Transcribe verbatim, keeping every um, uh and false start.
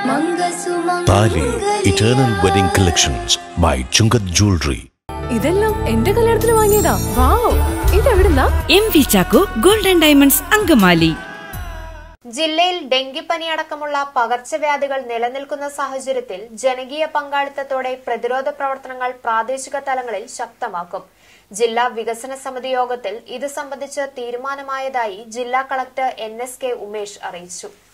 Tali Eternal Wedding Collections by Chungat Jewelry. ഇതെല്ലാം എന്റെ കല്യാണത്തിന് വാങ്ങിയതാ. വാവ്, ഇതെവിടുന്നാ? M V Chacko gold and diamonds Angamaly. ജില്ലയിൽ ഡെങ്കിപ്പനി അടക്കമുള്ള പകർച്ചവ്യാധികൾ നിലനിൽക്കുന്ന സാഹചര്യത്തിൽ ജനകീയ പങ്കാളിത്തത്തോടെ പ്രതിരോധ പ്രവർത്തനങ്ങൾ പ്രാദേശിക തലങ്ങളിൽ ശക്തമാക്കും. ജില്ലാ വികസന സമിതി യോഗത്തിൽ ഇത് സംബന്ധിച്ച് തീരുമാനമായതായി ജില്ലാ collector N S K Umesh അറിയിച്ചു.